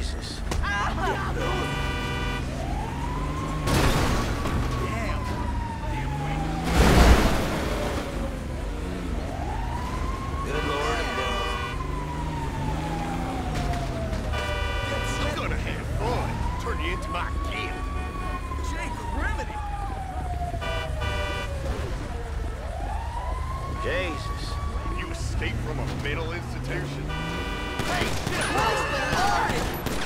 Jesus. Good Lord above. I'm gonna have fun. Turn you into my kid. Jake Remedy! Jesus. You escaped from a mental institution? Hey, shit! Alright!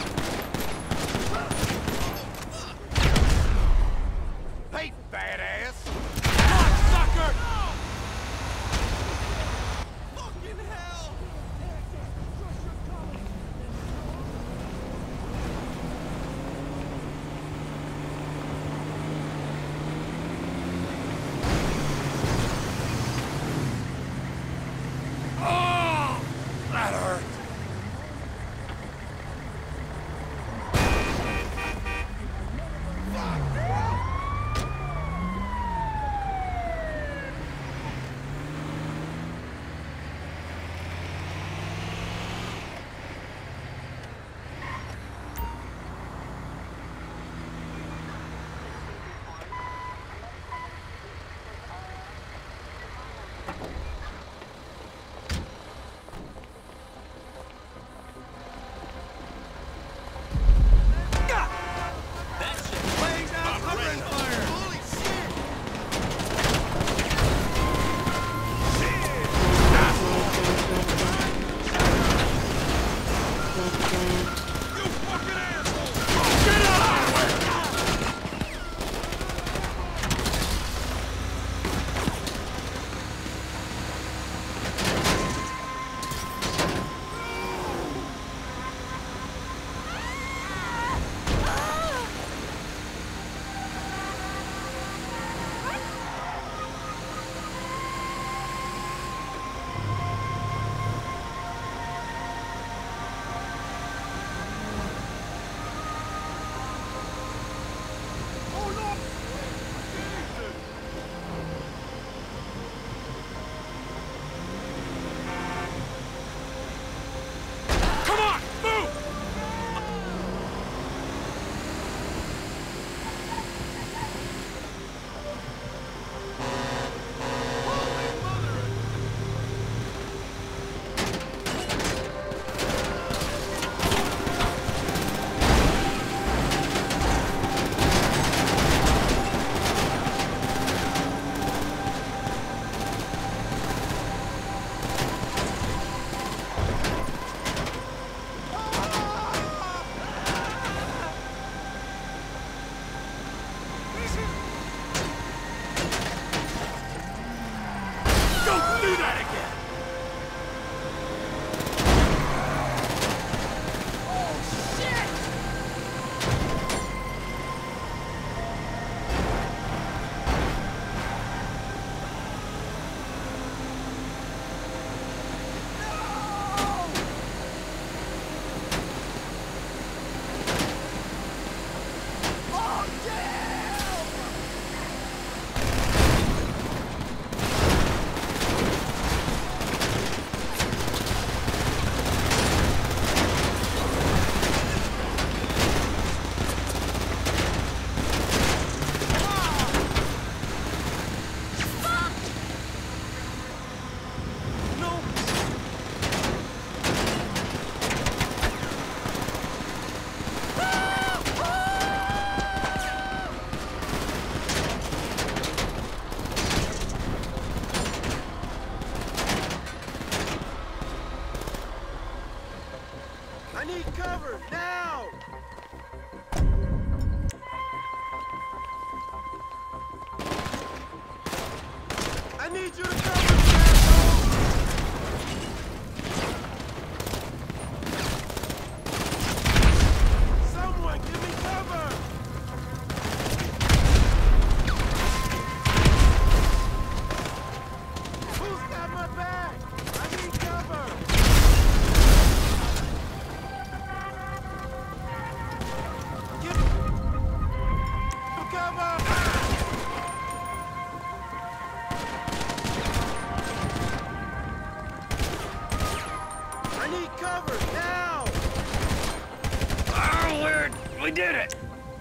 Hey, badass! Cocksucker! Fucking hell! Oh! That hurt! That shit lays out covering fire! Holy shit! You fucking asshole! Get out of here! Come on, move! Don't do that again! Oh, shit! Oh, damn! No! I need cover, now! I need you to cover me, asshole! Someone, give me cover! Who's got my back? I need cover! I need cover now! We did it!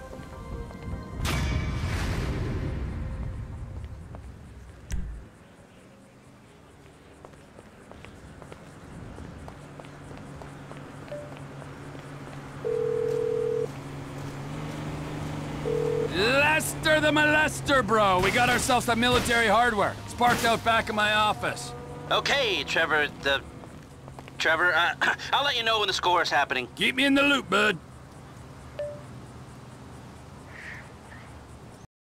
Lester the Molester, bro. We got ourselves some military hardware. It's parked out back in my office. Okay, Trevor, I'll let you know when the score is happening. Keep me in the loop, bud.